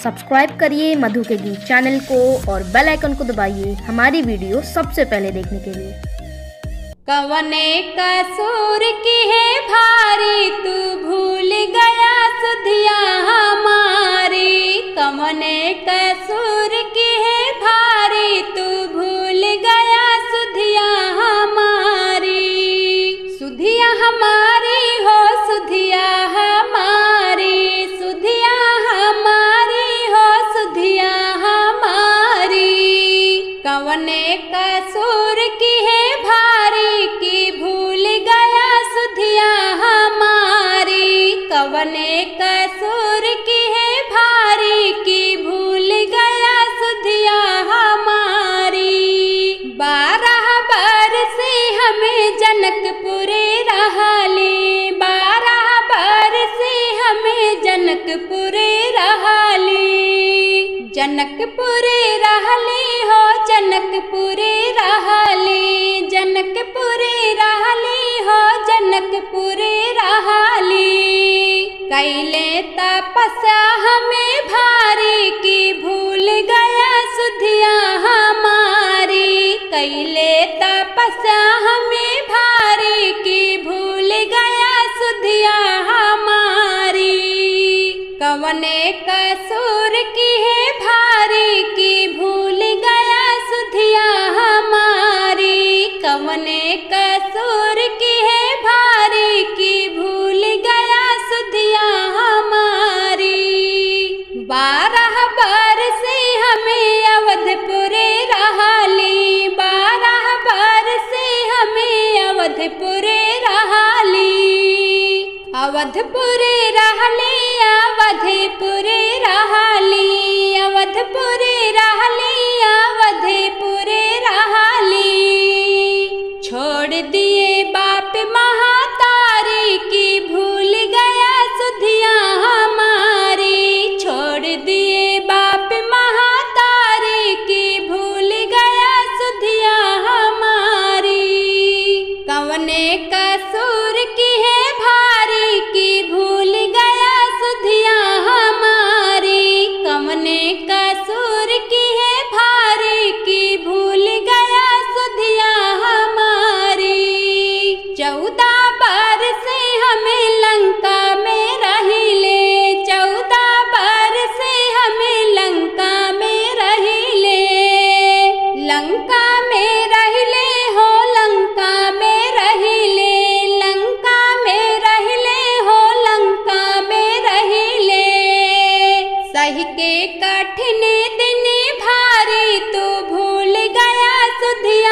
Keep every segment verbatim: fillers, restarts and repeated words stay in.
Subscribe करिए मधु के गीत चैनल को और बेल आइकन को दबाइए हमारी वीडियो सबसे पहले देखने के लिए। कवने कसूर की है भारी तू भूल गया सुधिया हमारी। कवने कसूर की है भारी तू भूल गया सुधिया हमारी। सुधिया हमारी हो सुधिया हमारी, सुधिया हमारी हो सुधिया हमारी। कवने कसूर की है भारी की भूल गया सुधिया हमारी। कवने कसूर की है भारी की भूल गया सुधिया हमारी। बारह बरसे हमें जनकपुरे रहाली, बारह बरसे हमें जनकपुरे रहाली। जनकपुरे रहली हो जनकपुरे रहली, जनकपुरे रहली हो जनकपुरे रहली। कैले तपस्या हमें भारी की भूल गया सुधिया हमारी। कैले तपस्या हमें भारी की भूल गया सुधिया हमारी। कवने कसूर की है भारी की भूल गया सुधिया हमारी। कवने कसूर की है भारी की भूल गया सुधिया हमारी। बारह बरसे हमें अवधपुरे रहाली, बारह बरसे हमें अवधपुरे रहाली। अवधपुरे रहली अवधपुरे रहली, अवधपुरे रहली अवधपुरे रहली। छोड़ दिए बाप महातारी की भूल गया सुधिया हमारी। छोड़ दिए बाप महातारी की भूल गया सुधिया हमारी। कवने कसूर की है भारी की भूल गया सुधिया हमारी। कवने कसूर की है भारी की भूल गया सुधिया हमारी। चौदह बरसे हमें लंका में रहिले, चौदह बरसे हमें लंका में रहिले। लंका में रहिले हो लंका में रहिले, लंका में रहिले हो लंका में रहिले। सही के कठिन दिन भारी तू भूल गया सुधिया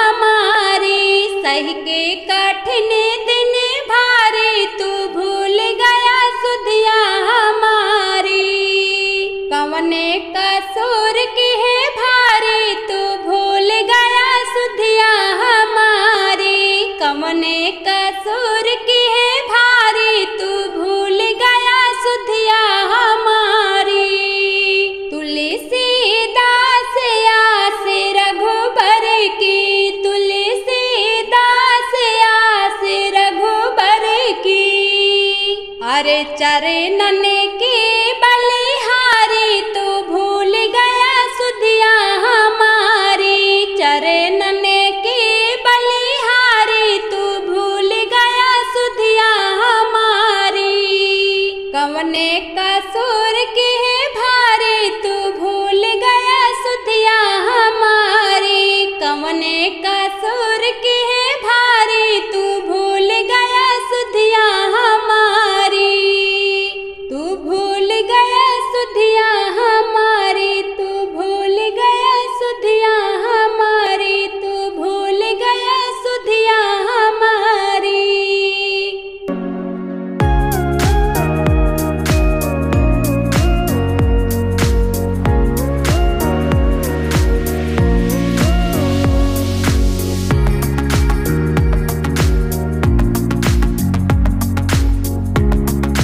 हमारी। सही के कठिन दिन भारी तू भूल गया सुधिया हमारी। कवने